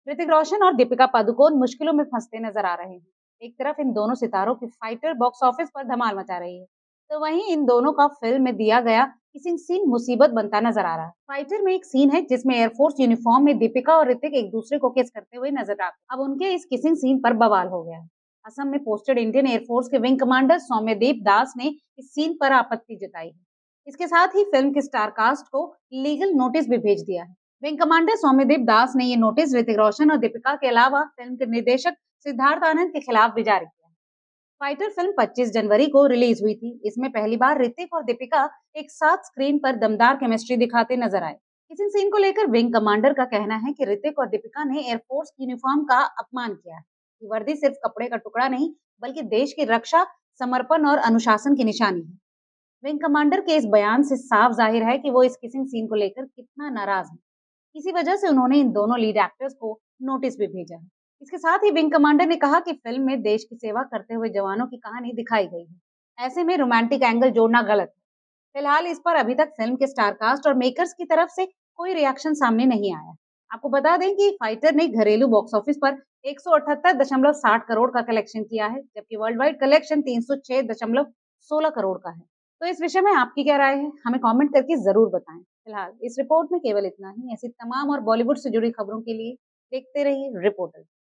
ऋतिक रोशन और दीपिका पादुकोण मुश्किलों में फंसते नजर आ रहे हैं। एक तरफ इन दोनों सितारों की फाइटर बॉक्स ऑफिस पर धमाल मचा रही है, तो वहीं इन दोनों का फिल्म में दिया गया किसिंग सीन मुसीबत बनता नजर आ रहा है। फाइटर में एक सीन है जिसमें एयरफोर्स यूनिफॉर्म में दीपिका और ऋतिक एक दूसरे को किस करते हुए नजर आते हैं। अब उनके इस किसिंग सीन पर बवाल हो गया है। असम में पोस्टेड इंडियन एयरफोर्स के विंग कमांडर सौम्यदीप दास ने इस सीन पर आपत्ति जताई है। इसके साथ ही फिल्म के स्टार कास्ट को लीगल नोटिस भी भेज दिया है। विंग कमांडर सौम्यदीप दास ने ये नोटिस ऋतिक रोशन और दीपिका के अलावा फिल्म के निर्देशक सिद्धार्थ आनंद के खिलाफ भी जारी किया है। फाइटर फिल्म 25 जनवरी को रिलीज हुई थी। इसमें पहली बार ऋतिक और दीपिका एक साथ स्क्रीन पर दमदार केमिस्ट्री दिखाते नजर आए। किसी सीन को लेकर विंग कमांडर का कहना है कि ऋतिक और दीपिका ने एयरफोर्स यूनिफॉर्म का अपमान किया है। ये वर्दी सिर्फ कपड़े का टुकड़ा नहीं, बल्कि देश की रक्षा, समर्पण और अनुशासन की निशानी है। विंग कमांडर के इस बयान से साफ जाहिर है कि वो इस किसिंग सीन को लेकर कितना नाराज है। इसी वजह से उन्होंने इन दोनों लीड एक्टर्स को नोटिस भी भेजा है। इसके साथ ही विंग कमांडर ने कहा कि फिल्म में देश की सेवा करते हुए जवानों की कहानी दिखाई गई है। ऐसे में रोमांटिक एंगल जोड़ना गलत है। फिलहाल इस पर अभी तक फिल्म के स्टार कास्ट और मेकर्स की तरफ से कोई रिएक्शन सामने नहीं आया। आपको बता दें कि फाइटर ने घरेलू बॉक्स ऑफिस पर 178.60 करोड़ का कलेक्शन किया है, जबकि वर्ल्ड वाइड कलेक्शन 306.16 करोड़ का है। तो इस विषय में आपकी क्या राय है? हमें कमेंट करके ज़रूर बताएं। फिलहाल इस रिपोर्ट में केवल इतना ही। ऐसी तमाम और बॉलीवुड से जुड़ी खबरों के लिए देखते रहिए रिपोर्टर।